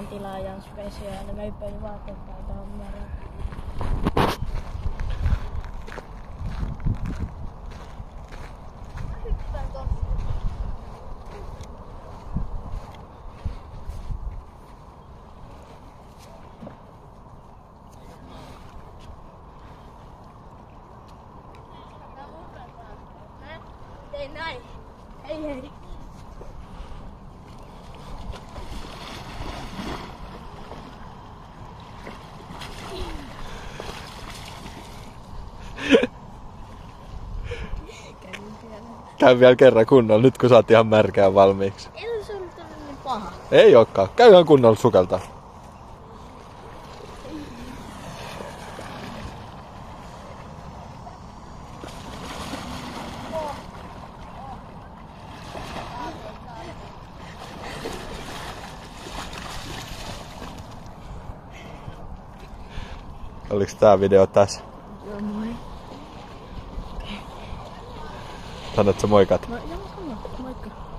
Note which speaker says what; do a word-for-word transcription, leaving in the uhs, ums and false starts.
Speaker 1: oman tilaajan spesiaali. Mä yppäin vaatteet päältä hommaa.
Speaker 2: Tein näin.
Speaker 1: Hei hei.
Speaker 3: Käy vielä kerran kunnolla, nyt kun sä oot ihan märkää valmiiksi.
Speaker 2: Ei se ollut niin paha.
Speaker 3: Ei ookaan. Käy ihan kunnolla sukeltaa. Oliks tää video tässä?
Speaker 1: Joo, moi.
Speaker 3: Sanot sä moikat?
Speaker 1: No, joo, sano. Moikka.